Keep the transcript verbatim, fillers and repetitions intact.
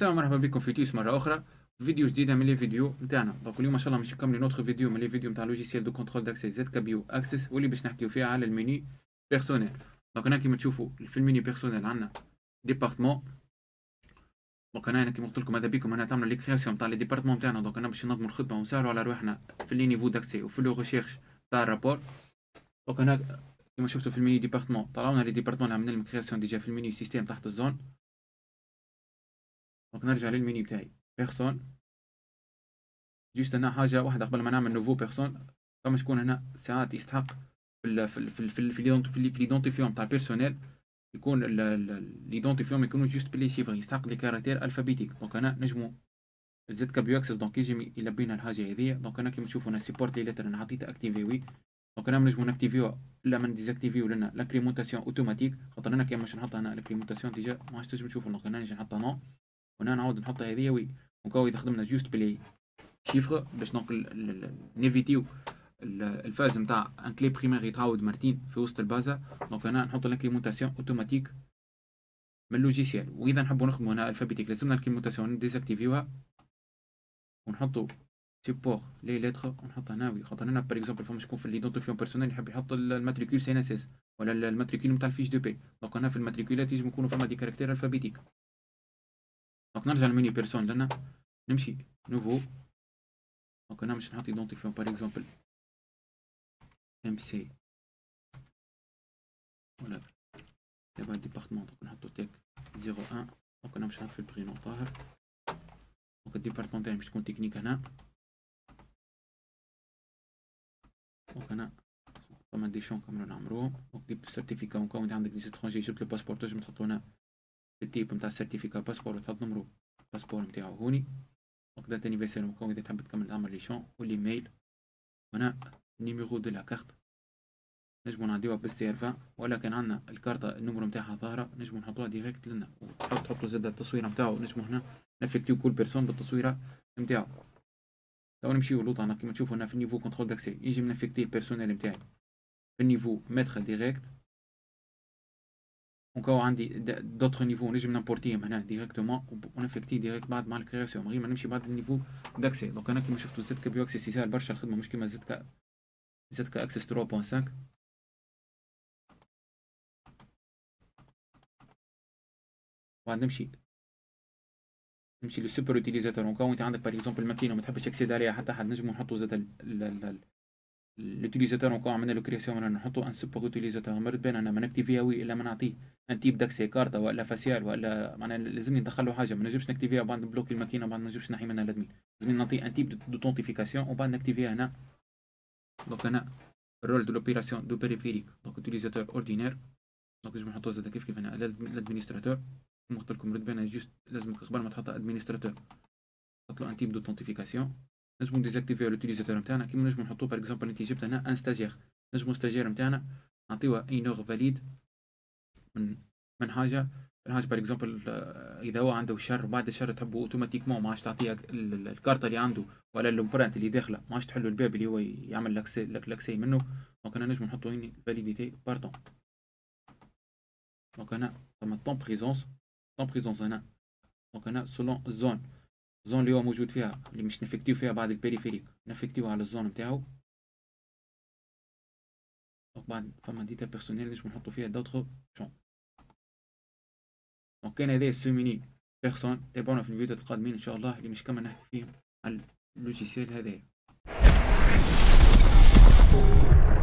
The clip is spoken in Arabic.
السلام مرحبا بكم في تيس مره اخرى فيديو جديده من لي فيديو نتاعنا. دونك اليوم ان شاء الله باش نكملوا نوتر فيديو من لي فيديو نتاع لوجيسيال دو كونترول داكسي زد كابيو اكسس، واللي باش نحكيو فيها على الميني بيرسونيل. دونك هنا كيما تشوفوا في الميني بيرسونيل عندنا ديبارتمون. دونك انا كيما قلت لكم ماذا بكم هنا تعملوا لي كرياسيون تاع لي ديبارتمون تاعنا. دونك انا باش ننظموا الخدمه ونسهلوا على روحنا في لي نيفو داكسي وفي لو ريشيرش تاع الرابور. دونك هنا كيما شفتوا في الميني ديبارتمون طلعونا لي ديبارتمون اللي عملنا لهم كرياسيون ديجا في الميني سيستيم تحت الزون. دونك نرجع للميني بتاعي بيرسون. جوست هنا حاجه واحده قبل ما نعمل نوفو بيرسون، فما شكون هنا ساعات يستحق في ال في ال في ال في ال في ليدونتيفيون تاع البيرسونيل يكون ليدونتيفيون يكونوا جوست بلي شيفر، يستحق لي كاركتير الفابيتيك. دونك هنا نجمو زد كابيو اكسس دونك يجي يلبينا الحاجه هذيا. دونك هنا كيما تشوفوا انا سيبورت لي لتر انا عطيته اكتيفي وي. دونك هنا نجمو ناكتيفيو لا من ديزاكتيفيو لنا لاكريمونتاسيون اوتوماتيك، خاطر انا كيما باش نحط هنا لاكريمونتاسيون ديجا ما عادش تنجم تشوفوا. دونك هنا نجي نحطها نو وهنا نعاود نحطها هذيا وي. دونك هو اذا خدمنا جوست بلي شيفر باش دونك نيفيتيو الفاز نتاع ان كلي بريمير يتعاود مرتين في وسط البازا. دونك هنا نحط لاكريمونتاسيون اوتوماتيك من اللوجيسيال. واذا نحبوا نخدموا هنا الفابيتيك لازمنا الكليمونتاسيون نديزاكتيفيوها ونحطوا سيبور لي لتر ونحط هنا وي. خاطر هنا باغ اكزومبل فما شكون في ليدونتيفيون بيرسونيل يحب يحط الماتريكول سي ان اس اس ولا الماتريكول نتاع الفيش دو بي. دونك هنا في الماتريكولات يجب يكونوا فما دي كاركتير الفابيتيك. دونك نرجع للميني بيرسون لنا نمشي نوفو. دونك هنا باش نحط ايدونتيفيون باغ اكزومبل ام سي ولا تبع الديبارتمون. دونك نحطو تيك زيرو واحد. دونك انا باش نحط في البرينون طاهر. دونك الديبارتمون تاعي باش تكون تكنيك هنا. دونك هنا فما دي شون كاملين نعمروهم. دونك ديب السيرتيفيكا ونكون عندك دي سترونجي جبت الباسبور تنجم تحطو هنا في التيب نتاع السيرتيفيكا باسبور وتحط نمرو الباسبور نتاعو هوني. دونك دات انيفرسير مكون اذا تحب تكمل تعمل لي شون والايميل. هنا نيميرو دو لا كارت نجمو نعديوها بالسيرفا، ولكن عندنا الكارطة النمرو نتاعها ظاهرة نجمو نحطوها ديريكت لنا وتحط تحطو زاد التصويرة نتاعو. نجمو هنا نافكتيو كل بيرسون بالتصويرة نتاعو. تو نمشيو لوطا كيما تشوفو هنا في النيفو كونترول داكسي يجي نافكتي البيرسونيل نتاعي في النيفو متر ديريكت. ونكو عندي دوطخ نيفو نجم نامبورتيهم هنا ديريكتومون ونافكتي ديريكت بعد مع الكرياسيون غير ما نمشي بعد النيفو داكسي. دونك انا كيما شفتو زد كابيو اكسس يسهل برشا الخدمة، مش كيما زد كا زد كا اكسس ثلاثة فاصلة خمسة. بعد نمشي نمشي للسوبر اوتيليزاتور. ونكون انت عندك باغ اكزومبل ماكينه ما تحبش تكسيد عليها حتى حد نجمو نحطو زاد لوتيليزاتور. ونكون عملنا له كرياسيون نحطو ان سوبر اوتيليزاتور. مرات بين انا ما نكتيفيها وي الا ما نعطيه ان تيب داكسي كارتا ولا فاسيال ولا معناها لازمني ندخل له حاجه. ما نجمش نكتيفيها وبعد نبلوكي الماكينه وبعد ما نجمش نحي منها الادمين. لازمني نعطيه ان تيب دو تونتيفيكاسيون وبعد نكتيفيها هنا. دونك هنا الرول دو لوبيراسيون دو بيريفيريك دونك اوتيليزاتور اوردينير. دونك نجم نحطو زاد كيف كيف هنا لادمينستراتور. كيما قلت لكم مرات بين جوست لازم قبل ما تحط ادمينستراتور تحط له ان تيب دو تونتيفيكاسيون. نجمو ديزاكتيفيو لوتيليزاتور نتاعنا كيما نجمو نحطو باغ اكزومبل انت جبت هنا ان ستاجير. نجمو ستاجير نتاعنا نعطيوه اي نوغ فاليد من من حاجه الحاجه باغ اكزومبل اذا هو عنده شر بعد الشر تحبوا اوتوماتيكمون ما عادش تعطيه الكارت اللي عنده ولا الامبرانت اللي داخله ما عادش تحلوا الباب اللي هو يعمل لاكسي لاكسي منه. دونك انا نجمو نحطو هنا فاليديتي باردون. دونك هنا فما طون بريزونس طون بريزونس هنا. دونك هنا سولون الزون الزون اللي هو موجود فيها اللي مش نفكتيو فيها بعد البيريفيريك نفكتيو على الزون نتاعو. دونك بعد فما ديتا بيرسونيل نجمو نحطو فيها دوطخ شون. دونك كان هذا سو ميني بيرسون. تابعونا في الفيديوهات القادمين ان شاء الله اللي مش كمان نحكي فيهم على اللوجيسيال هذايا.